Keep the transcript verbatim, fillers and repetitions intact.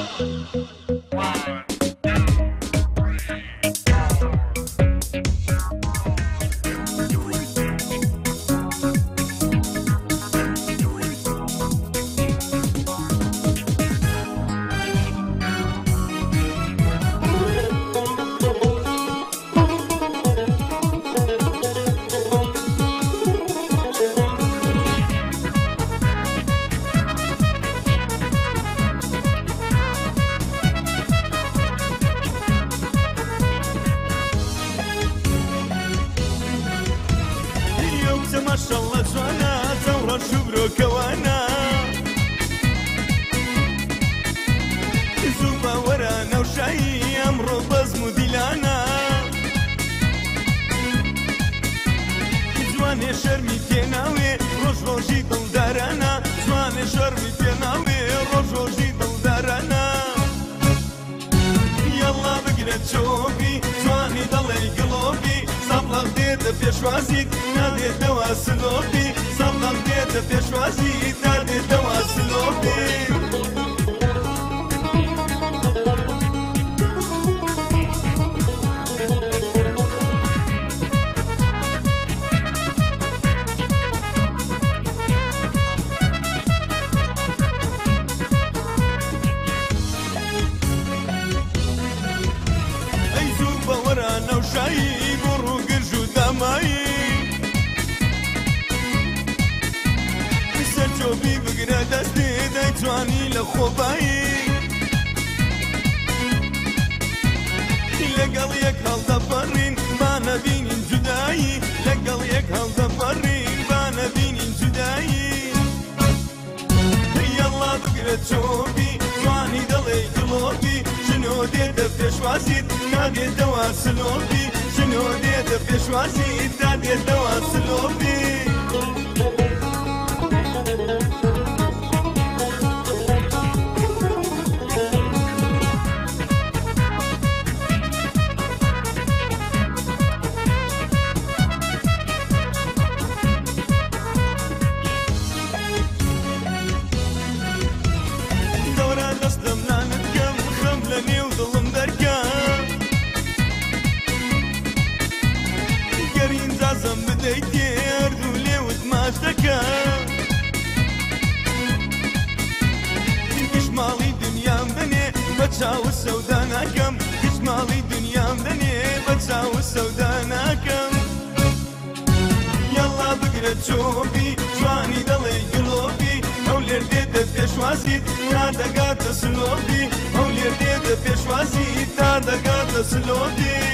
ما شاء الله جوانا زورا شبرو كوانا زوبا ورانا وشاي امرو بزمو ديلانا جواني شرمي تيناوي روش روجي دلدارانا جواني شرمي تيناوي روش روجي دلدارانا يلا بقنا تشوفي جواني ضلي قلوبي صبلغ ديت بيشوازيك نادي دوا سلوبي صبلغ ديت بيشوازيك نادي دوا سلوبي اي زوبا ورانا وشاي شوفي بقرا دستي دايتواني لخوباي لقل يك هالدفرين بانا بينين جداي لقل يك هالدفرين بانا بينين جداي يلا بقرا شوفي جواني دلي قلوبي شنو ديت بيشوازيت نادي دوا سلوبي شنو ديت بيشوازيت نادي دوا سلوبي كشمالي دنيا مدني بتساوي السودانا كم كشمالي دنيا مدني بتساوي السودانا كم يلا بقرا تشوفي جواني دلي قلوبي هولير ديت بيشوازيت نادا قاتا سلوبي هولير ديت بيشوازيت نادا قاتا سلوبي